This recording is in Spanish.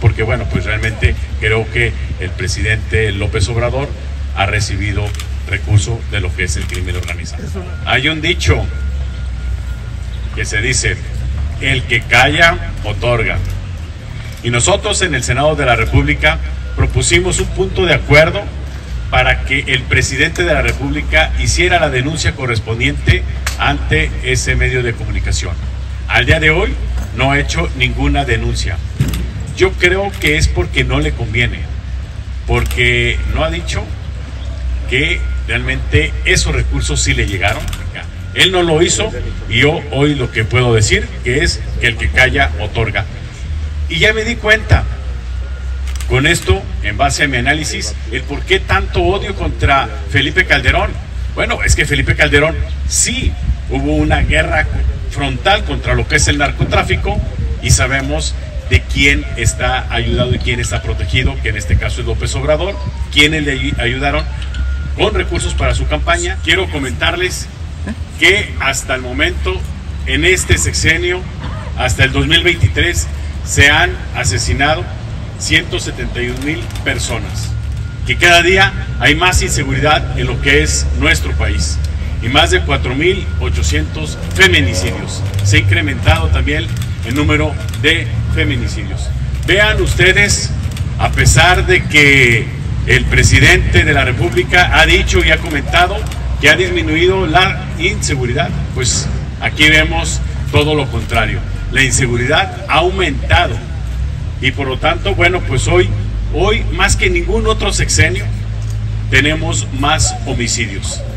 porque bueno, pues realmente creo que el presidente López Obrador ha recibido recurso de lo que es el crimen organizado. Hay un dicho que se dice: el que calla, otorga. Y nosotros en el Senado de la República propusimos un punto de acuerdo para que el presidente de la República hiciera la denuncia correspondiente ante ese medio de comunicación. Al día de hoy no ha hecho ninguna denuncia. Yo creo que es porque no le conviene, porque no ha dicho que realmente esos recursos sí le llegaron. Él no lo hizo y yo hoy lo que puedo decir que es que el que calla otorga. Y ya me di cuenta con esto, en base a mi análisis, el por qué tanto odio contra Felipe Calderón. Bueno, es que Felipe Calderón sí hubo una guerra frontal contra lo que es el narcotráfico y sabemos de quién está ayudado y quién está protegido, que en este caso es López Obrador, quienes le ayudaron con recursos para su campaña. Quiero comentarles que hasta el momento, en este sexenio, hasta el 2023, se han asesinado 171,000 personas, que cada día hay más inseguridad en lo que es nuestro país y más de 4,800 feminicidios. Se ha incrementado también el número de feminicidios. Vean ustedes, a pesar de que el presidente de la República ha dicho y ha comentado que ha disminuido la inseguridad, pues aquí vemos todo lo contrario. La inseguridad ha aumentado y por lo tanto, bueno, pues hoy más que ningún otro sexenio tenemos más homicidios.